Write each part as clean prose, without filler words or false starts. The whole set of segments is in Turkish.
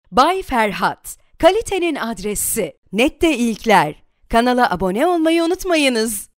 Bay Ferhat, kalitenin adresi. Nette ilkler. Kanala abone olmayı unutmayınız.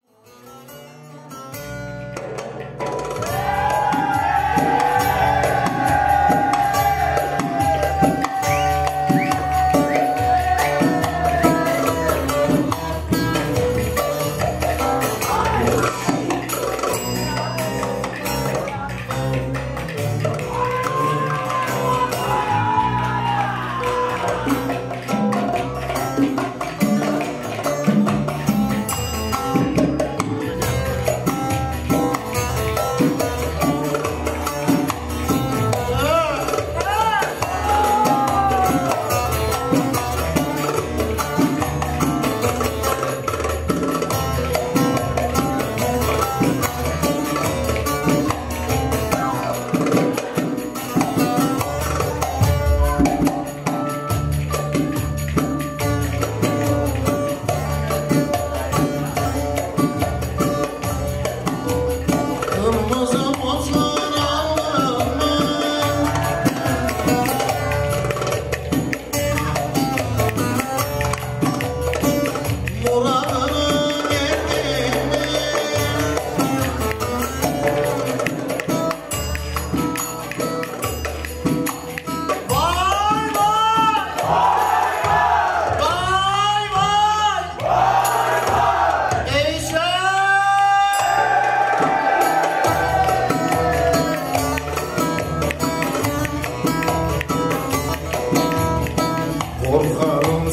Korkarım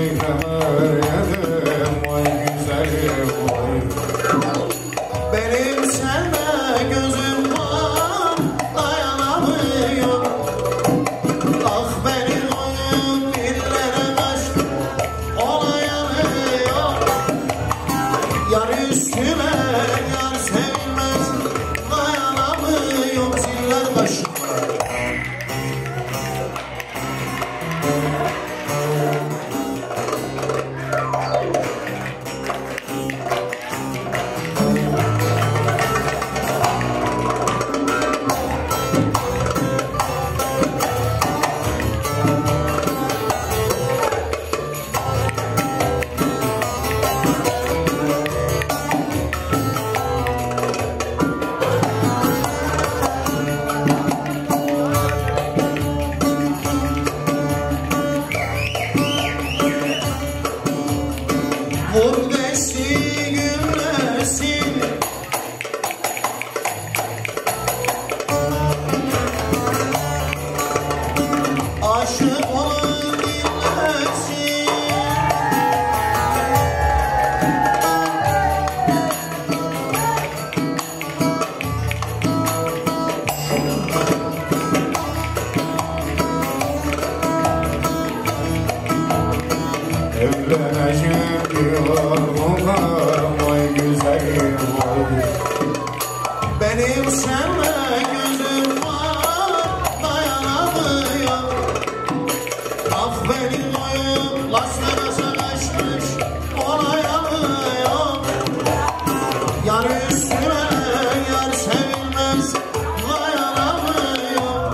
söylemeyelim vay güzelim vay. Benim sende gözüm var dayanamıyorum. Ah beni oyun dillere kaçtı ona yanıyor. Yar üstüme yar sevmez dayanamıyorum ziller başıma. Vur desin güllesin, aşık olan dinlesin. Evleneceğim diyor muhtarım vay güzelim vay. Benim seninle gözüm var dayanamıyorum. Ah benim oyun Las Vegas'a kaçmış ona yanıyor. Yar üstüne yar sevilmez dayanamıyorum.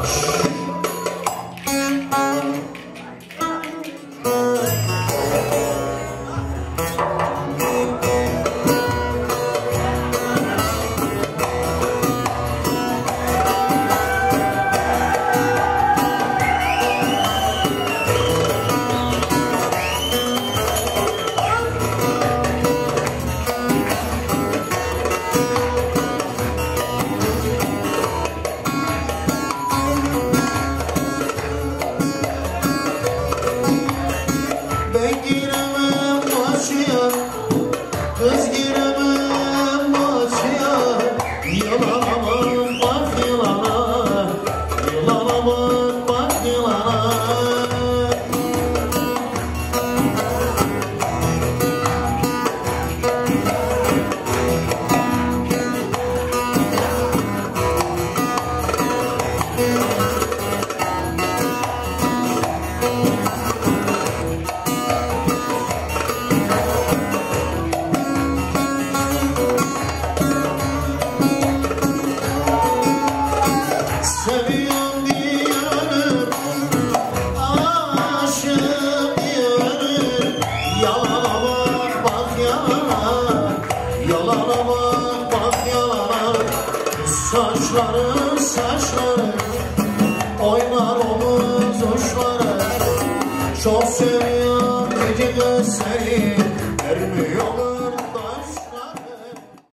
Ben giremem başıya, kız giremem başıya. Yılana bak yılana, yılana bak yılana. Seviyorum diye ölür kaşları saçları oynar omuz uçları. Çok seviyorum gece kız seni, vermiyor